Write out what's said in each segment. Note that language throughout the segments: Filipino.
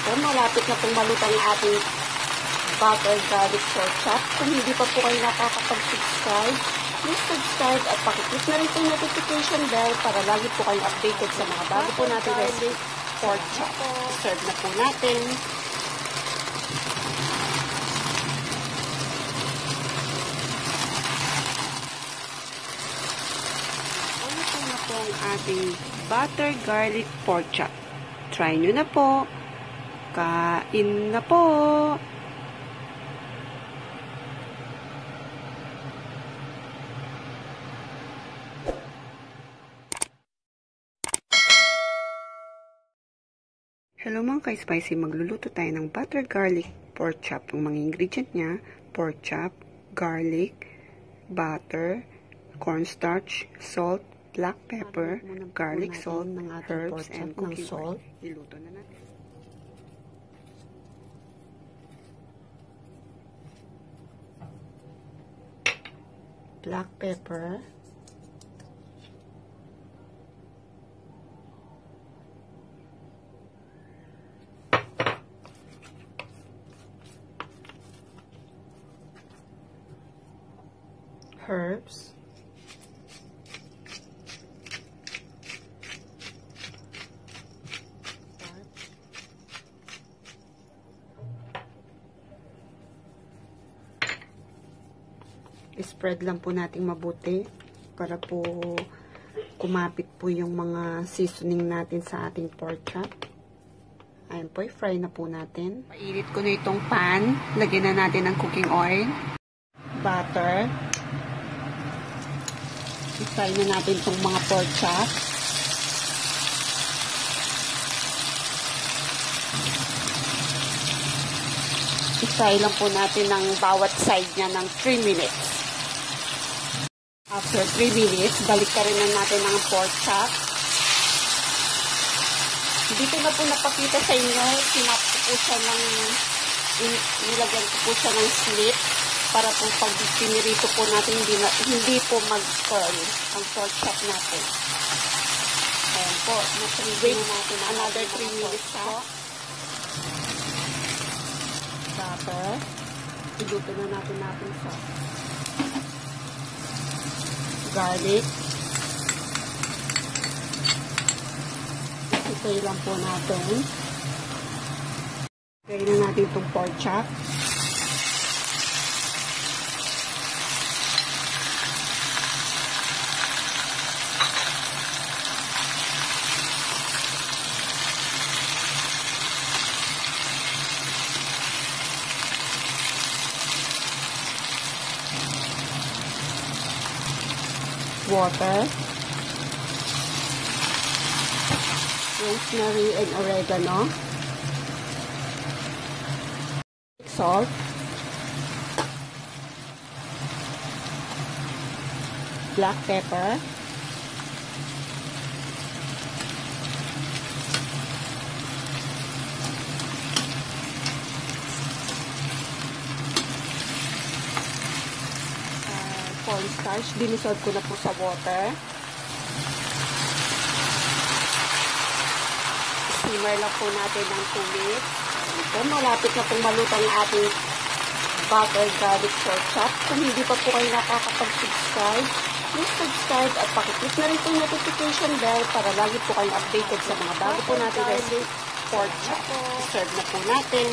po, malapit na pong maluto ang ating butter garlic pork chop. Kung hindi pa po kayo nakakapag-subscribe, please subscribe at pakiclick na rin po yung notification bell para lagi po kayong updated sa mga bago po natin recipe pork chop. Serve na po natin. Ito na po ang ating butter garlic pork chop. Try nyo na po. Kain na po. Hello mga ka-spicy, magluluto tayo ng butter garlic pork chop. Yung mga ingredient niya, pork chop, garlic, butter, cornstarch, salt, black pepper, garlic salt, herbs, and cooking oil. Iluto na natin. Black pepper, herbs, spread lang po nating mabuti para po kumapit po yung mga seasoning natin sa ating pork chop. Ayan po, i-fry na po natin. Painit ko na itong pan. Lagyan na natin ng cooking oil, butter. I-fry na natin itong mga pork chop. I-fry lang po natin ng bawat side niya ng 3 minutes. After 3 minutes, balik ka rin na natin ang pork chop. Dito na po napakita sa inyo, sinap po siya ng, nilagyan po siya ng slit para po pag pinirito po natin, hindi po mag-curl ang pork chop natin. Ayan po, wait natin another 3 minutes po. Butter. Iluto na natin sauce. Garlic. Isipay lang po natin. Gawin na natin itong pork chop. Water, rosemary and oregano, salt, black pepper, cornstarch, dinissolve ko na po sa water. Simmer lang po natin ng 2 minutes. Ito, malapit na pong maluto ang ating butter garlic pork chop. Kung hindi pa po kayo nakakapag-subscribe, please subscribe at pakiclick na rin po yung notification bell para lagi po kayong updated sa mga bago po natin recipe pork chop. Serve na po natin.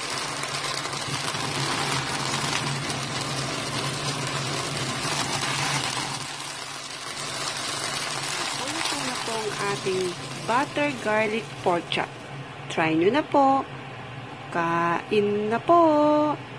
Ang ating butter garlic pork chop. Try nyo na po. Kain na po.